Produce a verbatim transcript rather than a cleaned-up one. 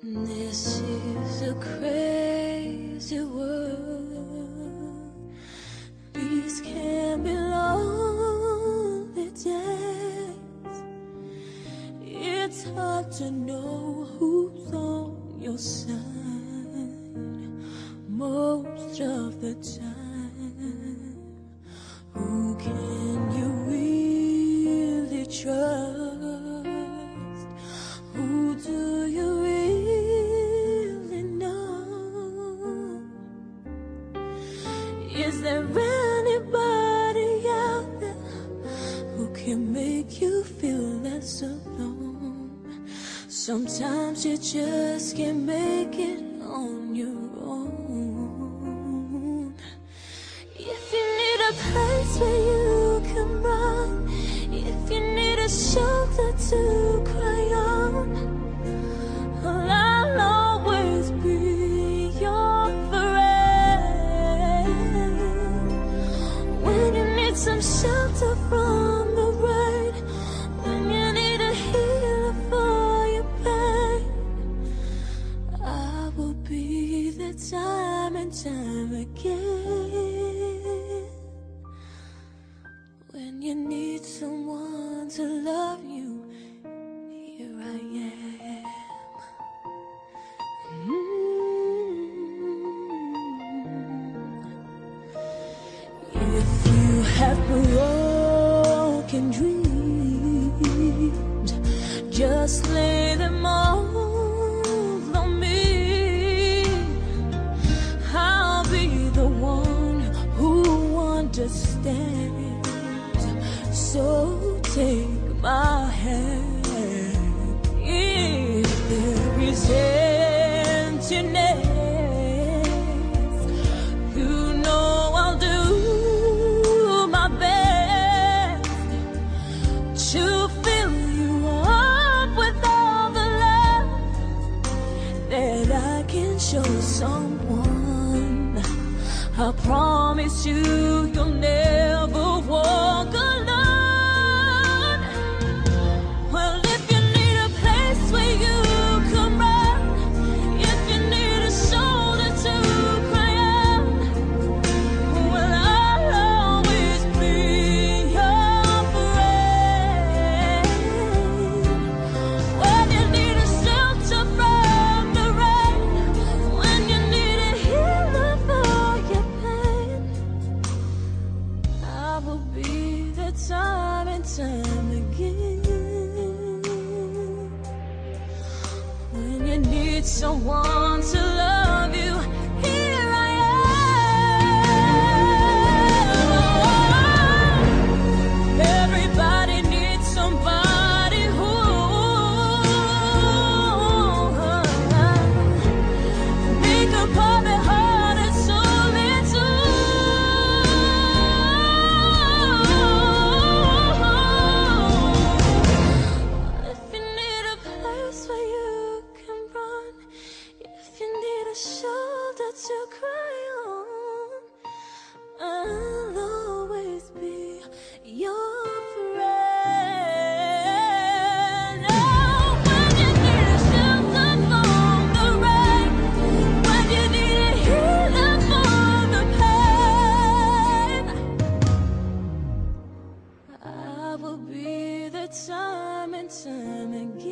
This is a crazy world. These can be lonely days. It's hard to know who's on your side most of the time. Who can you really trust? Who do you really know? Is there anybody out there who can make you feel less alone? Sometimes you just can't make it on your own. If you need a place where you can run, if you need a shoulder to cry on, well, I'll always be your friend. When you need some shelter from the rain, when you need a healer for your pain, I will be there time and time again. When you need someone to love you, here I am. Mm. If you have broken dreams, just lay them all on me. I'll be the one who understands. So take my hand. If there is emptiness, you know I'll do my best to fill you up with all the love that I can show someone. I promise you, you'll never walk alone. Time and time again. When you need someone to love you, here I am. Everybody needs somebody who make a puppet heart and soul into. Shoulder to cry on, I'll always be your friend. Oh, when you need a shelter from the rain, when you need a healer for the pain, I will be there time and time again.